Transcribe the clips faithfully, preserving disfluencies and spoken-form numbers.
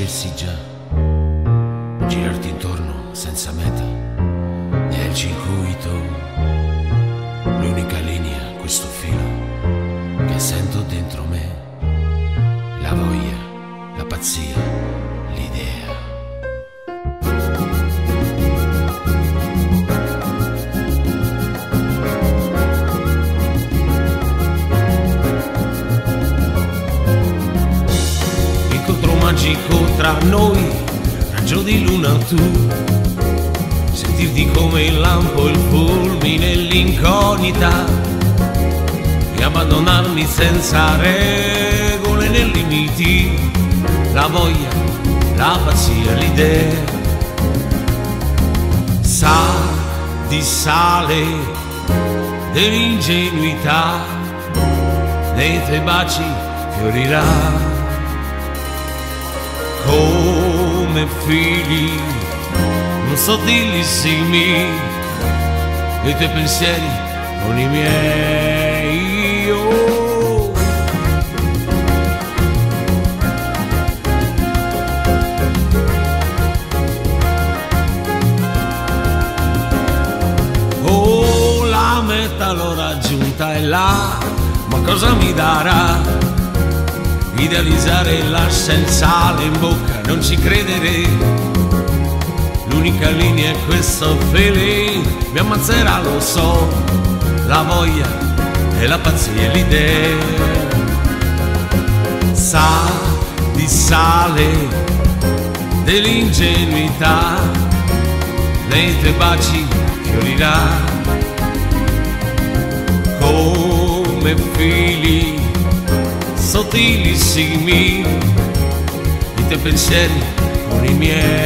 conoscessi già, girarti intorno senza meta, è il circuito, l'unica linea, questo filo che sento dentro me, la voglia, la pazzia, l'idea. Magico tra noi, raggio di luna tu, sentirti come il lampo, il fulmine, l'incognita, e abbandonarmi senza regole né limiti, la voglia, la pazzia, l'idea. Sa di sale dell'ingenuità, nei tuoi baci fiorirà come fili sottilissimi, i tuoi pensieri con i miei. Oh. Oh, la meta l'ho raggiunta è là, ma cosa mi darà? Idealizzare l'assenza in bocca, non ci credere. L'unica linea è questo feeling, mi ammazzerà, lo so, la voglia e la pazzia e l'idea. Sa di sale dell'ingenuità, nei tuoi baci fiorirà come fili sottilissimi, i tuoi pensieri con i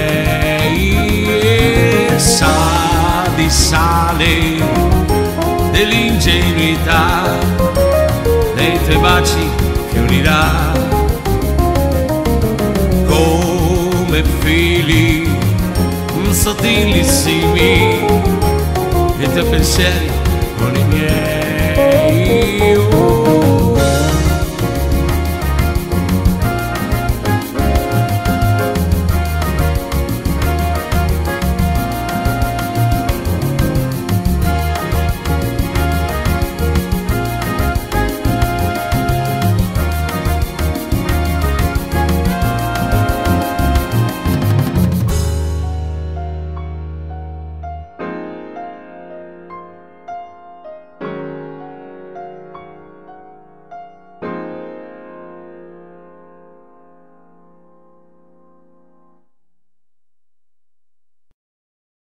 miei. Sa di sale dell'ingenuità, nei tuoi baci fiorirà come fili sottilissimi, i tuoi pensieri con i miei.